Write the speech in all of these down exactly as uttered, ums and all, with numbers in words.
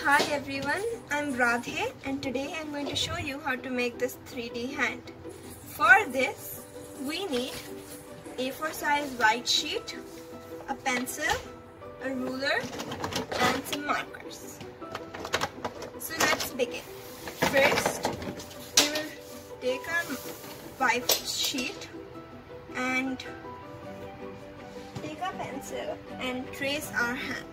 Hi everyone, I'm Radhe and today I'm going to show you how to make this three D hand. For this, we need A four size white sheet, a pencil, a ruler and some markers. So let's begin. First, we will take our white sheet and take a pencil and trace our hand.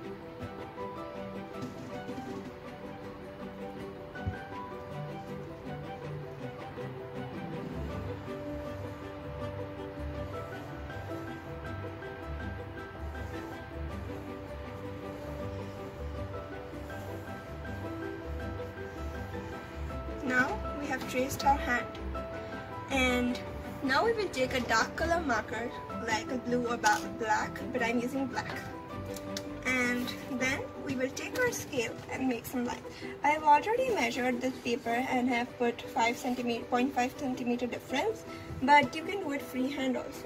Now we have traced our hand, and now we will take a dark color marker like a blue or black, but I'm using black. And then we will take our scale and make some lines. I have already measured this paper and have put five centimeter, zero point five centimeter difference, but you can do it freehand also.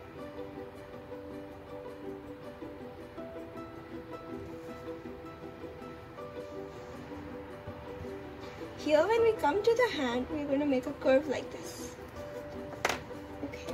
Here when we come to the hand, we're going to make a curve like this. Okay.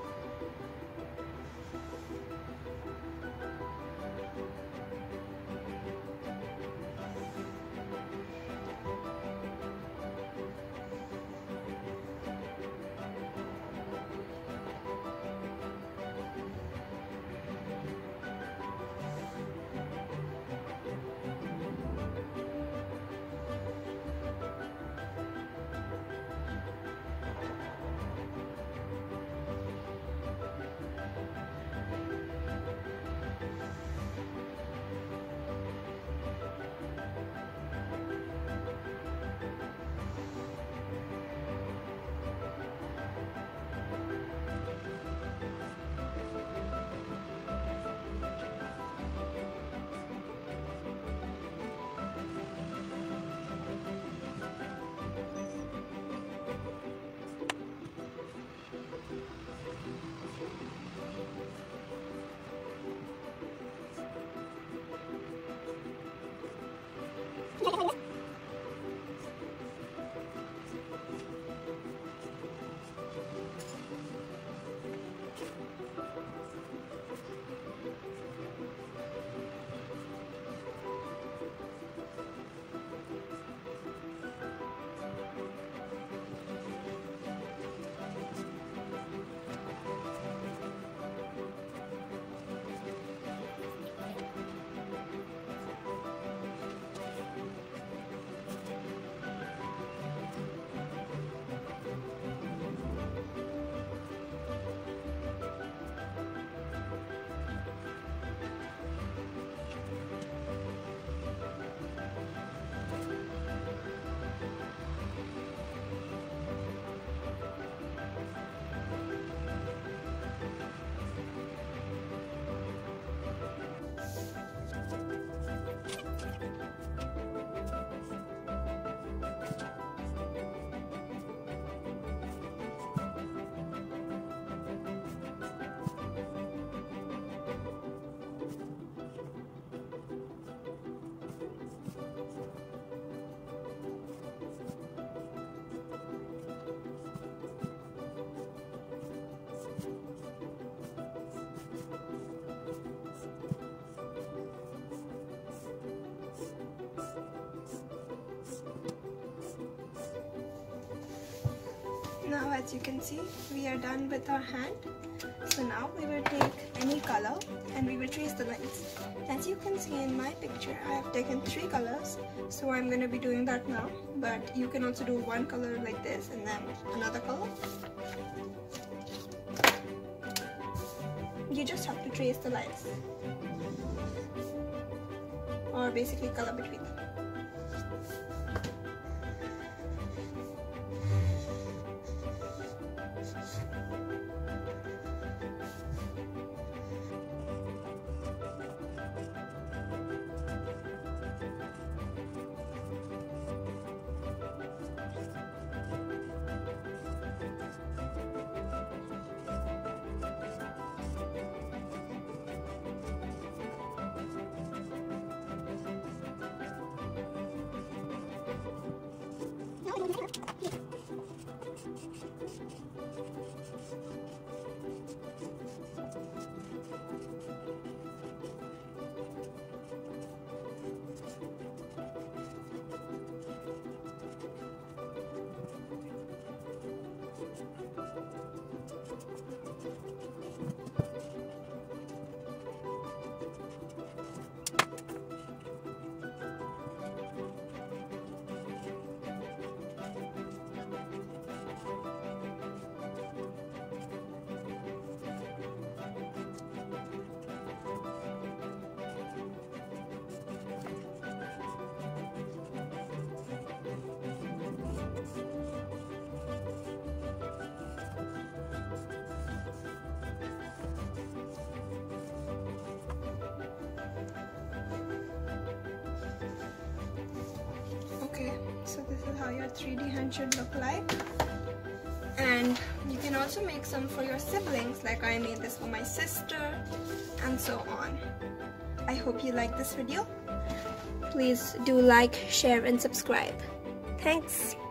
Now as you can see, we are done with our hand. So now we will take any color and we will trace the lines. As you can see in my picture, I have taken three colors, so I'm going to be doing that now. But you can also do one color like this and then another color. You just have to trace the lines, or basically color between them. how your three D hand should look like. And you can also make some for your siblings, like I made this for my sister, and so on. I hope you like this video. Please do like, share, and subscribe. Thanks.